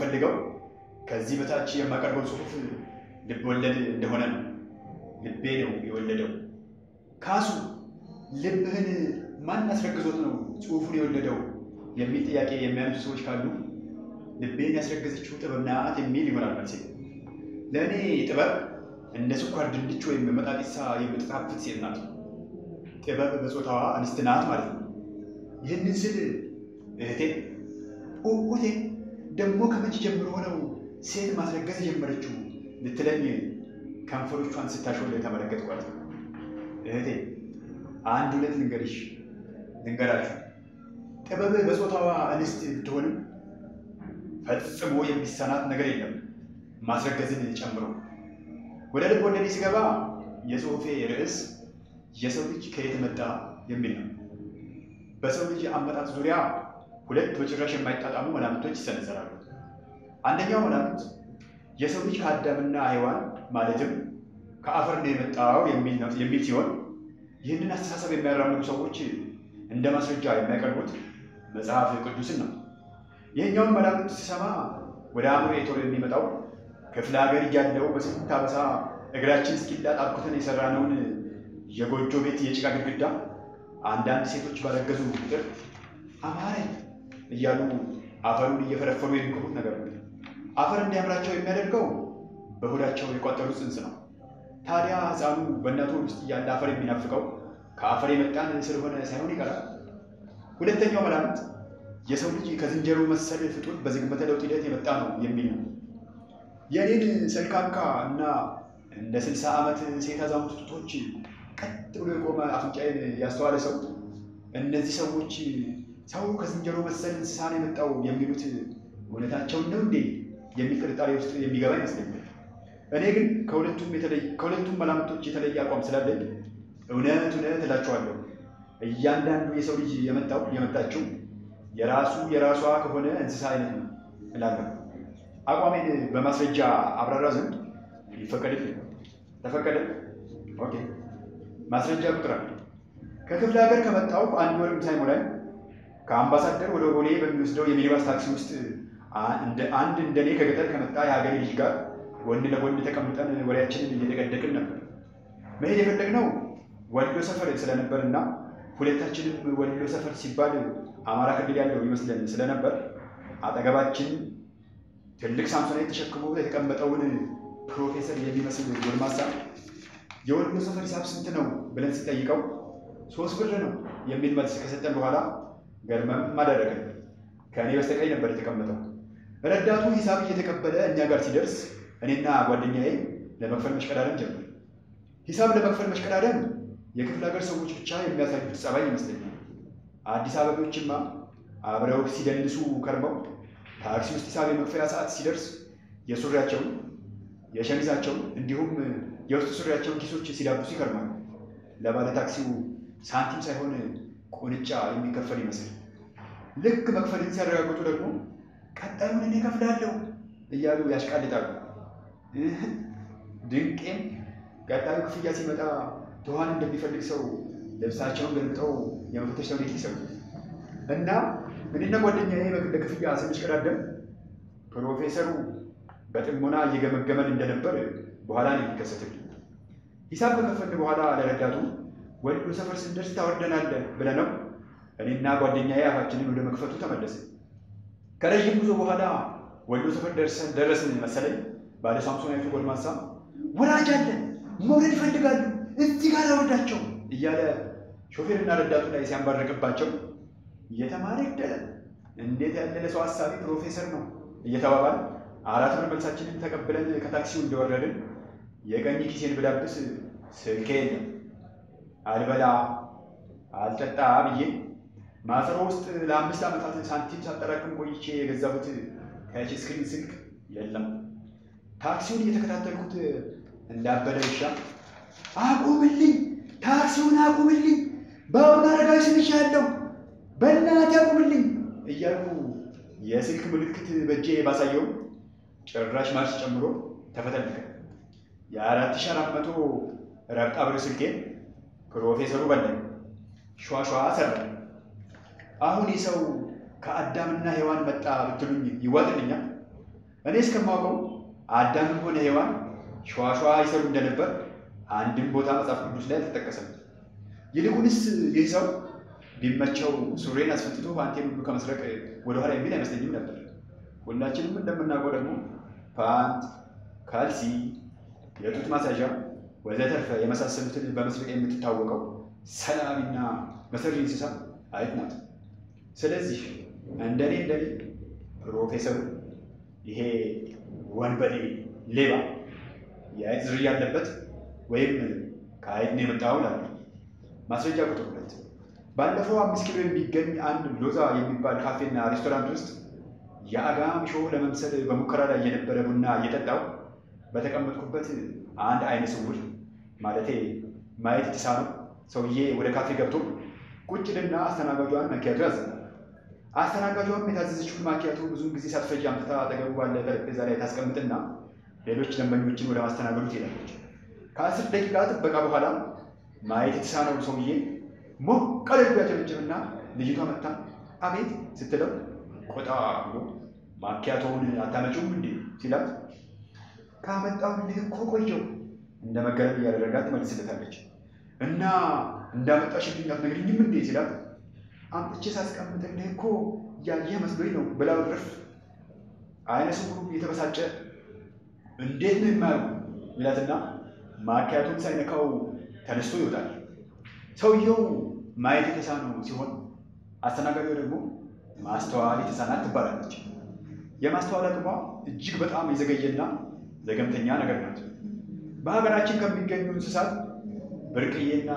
የምፈልገው ከዚህ በታች የማቀርበው ጽሑፍ ልብ ወለድ እንደሆነ ነው። ልቤ ነው የወለደው። ካሱ ልብህን ማን አስረግዞት ነው ጽሑፉን የወለደው የሚል ጥያቄ የሚያነሱ ሰዎች ካሉ ልቤን ያስረገዘችው ጥበብ ናት የሚል ይሆናል መልሴ። ለእኔ ጥበብ እንደ ስኳር ድንች ወይም መጣጢሳ የምትጣፍጥ ሴት ናት። ጥበብ በጾታዋ እንስት ናት ማለት ነው። ይህንን ስል እህቴ ኦቴ ደግሞ ከመቼ ጀምሮ ሆነው ሴት ማስረገዝ የጀመረችው ልትለኝ ከንፈሮቿን ስታሾል ተመለከትኳት። እህቴ አንድ ሁለት ልንገራችሁ። ጥበብ በጾታዋ እንስት ብትሆንም ፈጽሞ የሚሰናት ነገር የለም ማስረገዝን ጨምሮ። ወደ ልብ ወለዴ ስገባ የጽሑፌ ርዕስ የሰው ልጅ ከየት መጣ የሚል ነው። በሰው ልጅ አመጣጥ ዙሪያ ሁለት በጭራሽ የማይጣጣሙ መላምቶች ይሰነዘራሉ። አንደኛው መላምት የሰው ልጅ ከአዳምና ሔዋን ማለትም ከአፈር ነው የመጣው የሚል ሲሆን ይህንን አስተሳሰብ የሚያራምዱ ሰዎች እንደ ማስረጃ የሚያቀርቡት መጽሐፍ ቅዱስን ነው። ይህኛውን መላምት ስሰማ ወደ አእምሮዬ ቶሎ የሚመጣው ክፍለ ሀገር እያለሁ በስንት አበሳ እግራችን እስኪላጥ አብኩተን የሰራነውን የጎጆ ቤት የጭቃ ግድግዳ አንዳንድ ሴቶች ባረገዙ ቁጥር አማረኝ እያሉ አፈሩን እየፈረፈሩ የሚቆሙት ነገር ነው። አፈር እንዲያምራቸው የሚያደርገው በሆዳቸው የቋጠሩት ጽንስ ነው። ታዲያ ሕፃኑ በእናቱ ውስጥ እያለ አፈር የሚናፍቀው ከአፈር የመጣን ስለሆነ ሳይሆን ይቀራል። ሁለተኛው መላምት የሰው ልጅ ከዝንጀሮ መሰል ፍጡር በዝግመተ ለውጥ ሂደት የመጣ ነው የሚል ነው። የኔን ሰልካካ እና እንደ 60 ዓመት ሴት አዛውንት ጡቶች ቀጥ ብሎ የቆመ አፍንጫዬን ያስተዋለ ሰው እነዚህ ሰዎች ሰው ከዝንጀሮ መሰል እንስሳ ነው የመጣው የሚሉት እውነታቸውን ነው እንዴ የሚል ጥርጣሬ ውስጥ የሚገባ ይመስለኛል። እኔ ግን ከሁለቱም መላምቶች የተለየ አቋም ስላለኝ እውነት እላቸዋለሁ። እያንዳንዱ የሰው ልጅ የመጣችው የራሷ ከሆነ እንስሳ አይነት ነው እላለሁ። አቋሜን በማስረጃ አብራራ ዘንድ ይፈቀድልኝ? ተፈቀደ? ኦኬ። ማስረጃ ቁጥር አንድ። ከክፍለ ሀገር ከመጣሁ አንድ ወርም ሳይሞላኝ ከአምባሳደር ወደ ቦሌ በሚወስደው የሚኒባስ ታክሲ ውስጥ እንደኔ ከገጠር ከመጣ የሀገሬ ልጅ ጋር ጎን ለጎን ተቀምጠን ወሬያችንን እየደቀደቅን ነበር። መሄድ የፈለግነው ወሎ ሰፈር ስለነበርና ሁለታችንም ወሎ ሰፈር ሲባል አማራ ክልል ያለው ይመስለን ስለነበር አጠገባችን ትልቅ ሳምሶናይት ተሸክሞ የተቀመጠውን ፕሮፌሰር የሚመስል ጎልማሳ የወሎ ሰፈር ሂሳብ ስንት ነው ብለን ስንጠይቀው 3 ብር ነው የሚል መልስ ከሰጠን በኋላ ገርመም አደረገን። ከእኔ በስተቀኝ ነበር የተቀመጠው። ረዳቱ ሂሳብ እየተቀበለ እኛ ጋር ሲደርስ እኔና ጓደኛዬ ለመክፈል መሽቀዳደም ጀመር። ሂሳብ ለመክፈል መሽቀዳደም የክፍለ ሀገር ሰዎች ብቻ የሚያሳዩት ጸባይ ይመስለኛል። አዲስ አበቦችማ አብረው ሲደንሱ ከርመው ታክሲ ውስጥ ሂሳብ የመክፈያ ሰዓት ሲደርስ የሱሪያቸውን የሸሚዛቸውን እንዲሁም የውስጥ ሱሪያቸውን ኪሶች ሲዳብሱ ይከርማሉ። ለባለ ታክሲው ሳንቲም ሳይሆን ቁንጫ የሚከፈል ይመስል ልክ መክፈልን ሲያረጋግጡ ደግሞ ቀጣዩን እኔ እከፍላለሁ እያሉ ያሽቃልጣሉ። ድንቄም ቀጣዩ ክፍያ ሲመጣ ትኋን እንደሚፈልግ ሰው ልብሳቸውን ገልብጠው የመፈተሽ ተውኔት ይሰሩ እና እኔና ጓደኛዬ ለክፍያ ስንሽቀዳደም ፕሮፌሰሩ በጥሞና እየገመገመን እንደነበር በኋላ ነው የሚከሰትልኝ። ሂሳብ ከከፈልን በኋላ ለረዳቱ ወሎ ሰፈር ስንደርስ ታወርደናለህ ብለነው እኔና ጓደኛዬ አፋችንን ወደ መክፈቱ ተመለስን። ከረዥም ጉዞ በኋላ ወሎ ሰፈር ደረስን መሰለኝ። ባለ ሳምሶናይቱ ጎልማሳ ወራጅ አለ፣ መውረድ ይፈልጋሉ፣ እዚህ ጋር አወርዳቸው እያለ ሾፌርና ረዳቱ ላይ ሲያንባርቅባቸው እየተማረ ይደለ እንዴት ያለ ለሰው ሀሳቢ ፕሮፌሰር ነው እየተባባል 4 ብር መልሳችንን ተቀብለን ከታክሲው እንደወረድን የቀኝ ኪሴን ብዳብስ ስልኬ የለም። አልበላ አልጠጣ ብዬ ማሰሮ ውስጥ ለ5 ዓመታት ሳንቲም ሳጠራቅም ቆይቼ የገዛሁት ታች ስክሪን ስልክ የለም። ታክሲውን እየተከታተልኩት እንዳበደ ውሻ አቁምልኝ፣ ታክሲውን አቁምልኝ፣ በአሁኑ አረጋዊ ስምሽ ያለው በእናትህ አቁምልኝ እያልኩ የስልክ ምልክት በእጄ ባሳየው ጭራሽ ማርሽ ጨምሮ ተፈተልከ። የ4400 ረብጣ ብር ስልኬን ፕሮፌሰሩ በላኝ፣ ሸዋሸዋ ሰራ። አሁን ይህ ሰው ከአዳምና ሔዋን መጣ ብትሉኝ ይዋጥልኛል? እኔ እስከማውቀው አዳምም ሆነ ሔዋን ሸዋሸዋ ይሰሩ እንደነበር አንድም ቦታ መጽሐፍ ቅዱስ ላይ አልተጠቀሰም። ይልቁንስ ይህ ሰው ቢመቸው ሱሬን አስፈትቶ ፓንቴን ሁሉ ከመስረቅ ወደኋላ የሚል አይመስለኝም ነበር። ሁላችንም እንደምናውቀው ደግሞ ፓንት፣ ካልሲ፣ የጡት ማሳዣ ወዘተርፈ የመሳሰሉትን በመስረቅ የምትታወቀው ሰላሚና መሰሪ እንስሳ አይጥ ናት። ስለዚህ እንደኔ ፕሮፌሰሩ ይሄ ወንበዴ ሌባ የአይጥ ዝርያ ያለበት ወይም ከአይጥ ነው የመጣው ላሉ ማስረጃ ቁጥር 2 ባለፈው 5 ኪሎ የሚገኝ አንድ ሎዛ የሚባል ካፌና ሬስቶራንት ውስጥ የአጋም ሾው ለመምሰል በሙከራ ላይ የነበረ ቡና እየጠጣው በተቀመጥኩበት አንድ አይነ ስውር ማለቴ ማየት የተሳነው ሰውዬ ወደ ካፌ ገብቶ ቁጭልና አስተናጋጇን ማኪያቶ ያዘናል። አስተናጋጇም የታዘዘችውን ማኪያቶ ብዙውን ጊዜ ሳትፈጅ አምጥታ አጠገቡ ባለ ጠረጴዛ ላይ ታስቀምጥና ሌሎች ደንበኞችን ወደ ማስተናገዱ ትሄዳለች። ከ10 ደቂቃ ጥበቃ በኋላ ማየት የተሳነው ሰውዬ ሞቅ አድርጎ ያጨበጭብና ልጅቷ መጥታ አቤት ስትለው ቆጣ ብሎ ማኪያቶውን አታመጪውም እንዴ ሲላት ካመጣሁልህ እኮ ቆየሁ እንደ መገረም እያደረጋት ትመልስለታለች። እና እንዳመጣሽልኝ አትነግሪኝም እንዴ ሲላት አምጥቼ ሳስቀምጥልህ እኮ ያየህ መስሎኝ ነው ብላ ወርፍ አይነ ስውሩ የተበሳጨ እንዴት ነው የማየው ይላትና ማኪያቶን ሳይነካው ተነስቶ ይወጣል። ሰውየው ማየት የተሳነው ሲሆን አስተናጋጇ ደግሞ ማስተዋል የተሳናት ትባላለች። የማስተዋል አቅሟ እጅግ በጣም የዘገየና ዘገምተኛ ነገር ናት። በሀገራችን ከሚገኙ እንስሳት ብርቅዬና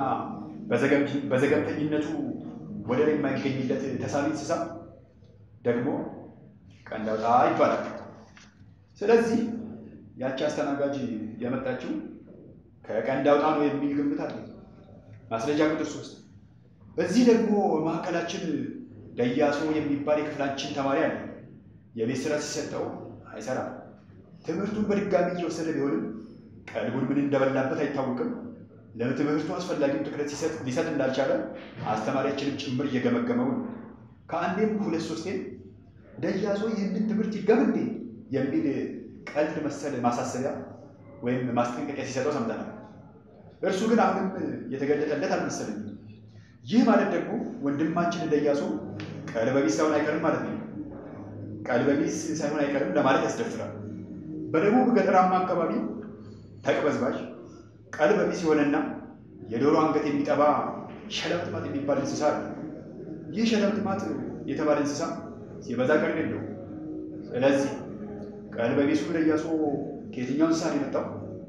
በዘገምተኝነቱ ወደር የማይገኝለት ተሳቢ እንስሳ ደግሞ ቀንድ አውጣ ይባላል። ስለዚህ ያቺ አስተናጋጅ የመጣችው ከቀንድ አውጣ ነው የሚል ግምት አለ። ማስረጃ ቁጥር 3 በዚህ ደግሞ ማዕከላችን ደያሶ የሚባል የክፍላችን ተማሪ አለ። የቤት ስራ ሲሰጠው አይሰራም። ትምህርቱን በድጋሚ እየወሰደ ቢሆንም ቀልቡን ምን እንደበላበት አይታወቅም። ለትምህርቱ አስፈላጊውን ትኩረት ሊሰጥ እንዳልቻለ አስተማሪያችንም ጭምር እየገመገመው ነው። ከአንዴም 2-3 ደያሶ ይህንን ትምህርት ይገም እንዴ የሚል ቀልድ መሰል ማሳሰቢያ ወይም ማስጠንቀቂያ ሲሰጠው ሰምተናል። እርሱ ግን አሁንም የተገለጠለት አልመሰለኝም። ይህ ማለት ደግሞ ወንድማችን ደያሶ ቀልበቢስ ሳይሆን አይቀርም ማለት ነው። ቀልበቢስ ሳይሆን አይቀርም ለማለት ያስደፍራል። በደቡብ ገጠራማ አካባቢ ተቅበዝባዥ ቀልበቢስ የሆነና የዶሮ አንገት የሚጠባ ሸለምጥማጥ የሚባል እንስሳ አለ። ይህ ሸለምጥማጥ የተባለ እንስሳ ሲበዛ ቀልድ የለውም። ስለዚህ ቀልበቢሱ ደያሶ ከየትኛው እንስሳ ነው የመጣው?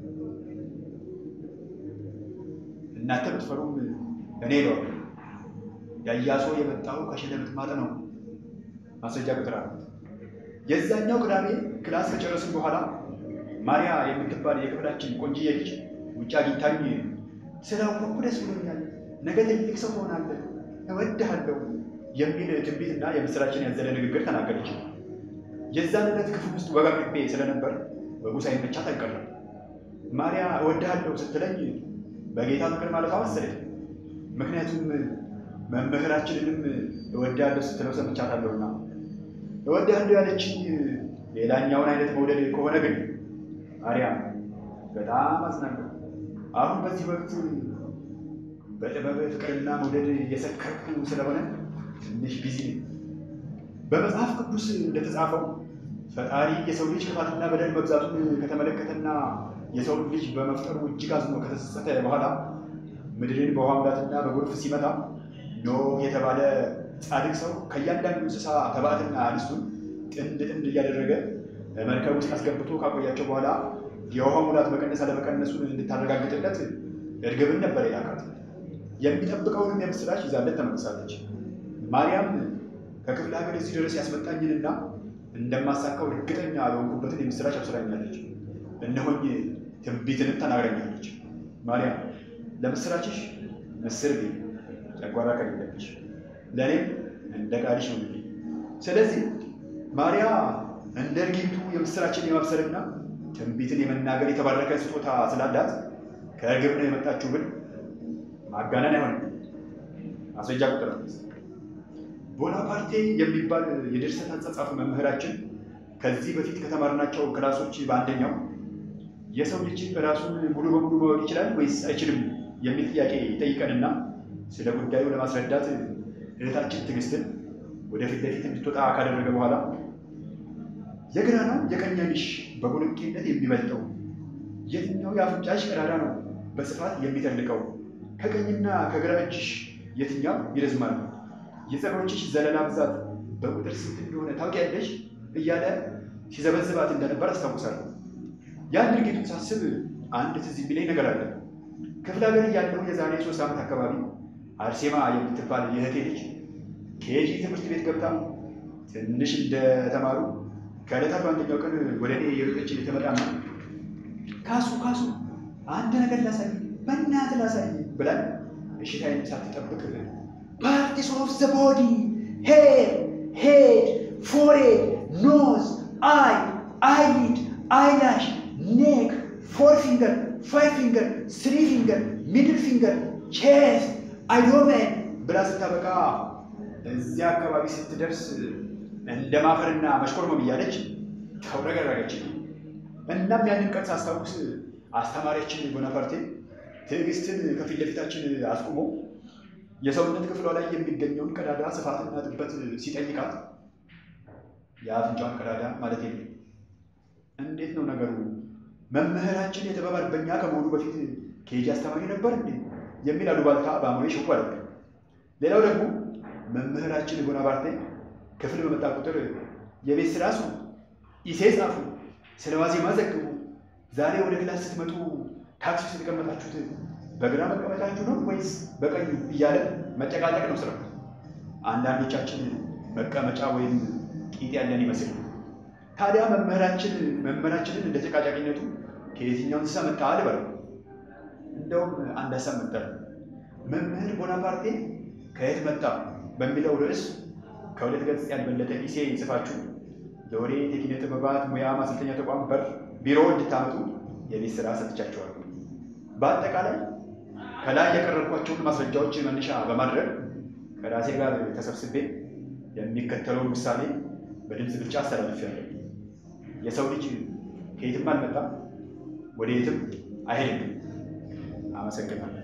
እናንተ ብትፈሩም እኔ ነው ደያሶ የመጣው ከሸለምጥማጥ ነው። ማስረጃ ቁጥር 4 የዛኛው ቅዳሜ ክላስ ከጨረስን በኋላ ማሪያ የምትባል የክፍላችን ቆንጅዬ ልጅ ውጭ አግኝታኝ ስላወቅኩ ደስ ብሎኛል፣ ነገ ትልቅ ሰው ሆናለሁ፣ እወድሃለሁ የሚል ትንቢትና የምስራችን ያዘለ ንግግር ተናገረች። የዛን ዕለት ክፍል ውስጥ ወጋ ቅቤ ስለነበር ወጉ ሳይመቻት አልቀረም። ማሪያ እወድሃለሁ ስትለኝ በጌታ ፍቅር ማለቷ መሰለኝ። ምክንያቱም መምህራችንንም እወድሃለሁ ስትለው ሰምቻታለሁና። እወድሃለሁ ያለችኝ ሌላኛውን አይነት መውደድ ከሆነ ግን ማሪያ በጣም አዝናለሁ። አሁን በዚህ ወቅት በጥበብ ፍቅርና መውደድ እየሰከርኩ ስለሆነ ትንሽ ቢዚ ነኝ። በመጽሐፍ ቅዱስ እንደተጻፈው ፈጣሪ የሰው ልጅ ክፋትና በደል መብዛቱን ከተመለከተና የሰው ልጅ በመፍጠሩ እጅግ አዝኖ ከተጸጸተ በኋላ ምድርን በውሃ ሙላትና በጎርፍ ሲመታ ኖህ የተባለ ጻድቅ ሰው ከእያንዳንዱ እንስሳ ተባዕትና እንስቱን ጥንድ እያደረገ መርከብ ውስጥ አስገብቶ ካቆያቸው በኋላ የውሃ ሙላት መቀነስ አለመቀነሱን እንድታረጋግጥለት እርግብን ነበር የላካት። የሚጠብቀውንም የምስራች ይዛለት ተመልሳለች። ማርያም ከክፍለ ሀገር እዚህ ድረስ ያስመጣኝንና እንደማሳካው እርግጠኛ የሆንኩበትን የምስራች አብስራኛለች። እነሆኝ ትንቢትንም ተናግረኛለች። ማርያም ለምስራችሽ ምስር ቤ ጨጓራ ከሌለብሽ ለእኔም እንደ ቃልሽ ነው። ስለዚህ ማርያ እንደ እርግብቱ የምስራችን የማብሰርና ትንቢትን የመናገር የተባረከ ስጦታ ስላላት ከእርግብ ነው የመጣችው ብል ማጋነን አይሆንም። ማስረጃ ቁጥር 5 ቦናፓርቴ የሚባል የድርሰት አጻጻፍ መምህራችን ከዚህ በፊት ከተማርናቸው ክላሶች በአንደኛው የሰው ልጅ ራሱን ሙሉ በሙሉ ማወቅ ይችላል ወይስ አይችልም የሚል ጥያቄ ይጠይቀንና ስለ ጉዳዩ ለማስረዳት እህታችን ትዕግስትን ወደፊት ለፊት እንድትወጣ ካደረገ በኋላ የግራ ነው የቀኝ ዓይንሽ በቦለቄነት የሚበልጠው? የትኛው የአፍንጫሽ ቀዳዳ ነው በስፋት የሚተልቀው? ከቀኝና ከግራ እጅሽ የትኛው ይረዝማል? የፀጉሮችሽ ዘለላ ብዛት በቁጥር ስንት እንደሆነ ታውቂያለሽ? እያለ ሲዘበዝባት እንደነበር አስታውሳለሁ። ያን ድርጊቱን ሳስብ አንድ ትዝ የሚለኝ ነገር አለ። ክፍለ ሀገር እያለሁ የዛሬ 3 ዓመት አካባቢ አርሴማ የምትባል የእህቴ ልጅ ኬጂ ትምህርት ቤት ገብታ ትንሽ እንደተማሩ ከዕለታት በአንደኛው ቀን ወደ እኔ የሮጠች ተመጣና ካሱ አንድ ነገር ላሳይ፣ በእናትህ ላሳይ ብላን እሽታዬን ሳትጠብቅ ፓርቲስ ኦፍ ዘ ቦዲ ሄድ፣ ፎሬድ፣ ኖዝ፣ አይ፣ አይሊድ፣ አይላሽ፣ ኔክ፣ 4 ፊንገር፣ 5 ፊንገር፣ 3 ፊንገር፣ ሚድል ፊንገር፣ ቼስት፣ አይዶሜን ብላ ስታበቃ እዚያ አካባቢ ስትደርስ እንደ ማፈርና መሽኮርመም እያለች ተውረገረገች። እናም ያንን ቀን ሳስታውስ አስተማሪያችን ቦናፓርቴ ትዕግስትን ከፊት ለፊታችን አስቁሞ የሰውነት ክፍሏ ላይ የሚገኘውን ቀዳዳ ስፋትና ጥበት ሲጠይቃት የአፍንጫውን ቀዳዳ ማለት የለም። እንዴት ነው ነገሩ? መምህራችን የጥበብ አርበኛ ከመሆኑ በፊት ኬጂ አስተማሪ ነበር እንዴ የሚል አሉባልታ በአእምሮዬ ሽው አለ። ሌላው ደግሞ መምህራችን ቦናፓርቴ ክፍል በመጣ ቁጥር የቤት ስራ ስሩ፣ ኢሴ ጻፉ፣ ስለ ዋዜማ ዘግቡ፣ ዛሬ ወደ ክላስ ስትመጡ ታክሲ ውስጥ የተቀመጣችሁት በግራ መቀመጫችሁ ነው ወይስ በቀኙ እያለ መጨቃጨቅ ነው ስራው። አንዳንዶቻችን መቀመጫ ወይም ቂጥ ያለን ይመስል ታዲያ መምህራችንን እንደ ጨቃጫቂነቱ ከየትኛው እንስሳ መጣ ልበለው? እንደውም አንድ ሀሳብ መጣ። መምህር ቦናፓርቴ ከየት መጣ በሚለው ርዕስ ከ2 ገጽ ያልበለጠ ኢሴ ጽፋችሁ ለወሬ የኪነ ጥበባት ሙያ ማሰልጠኛ ተቋም ቢሮ እንድታመጡ የቤት ስራ ሰጥቻችኋለሁ። በአጠቃላይ ከላይ የቀረብኳቸውን ማስረጃዎች መነሻ በማድረግ ከራሴ ጋር ተሰብስቤ የሚከተለውን ውሳኔ በድምፅ ብልጫ አስተላልፌያለሁ። የሰው ልጅ ከየትም አልመጣም፣ ወደ የትም አይሄድም። አመሰግናለሁ።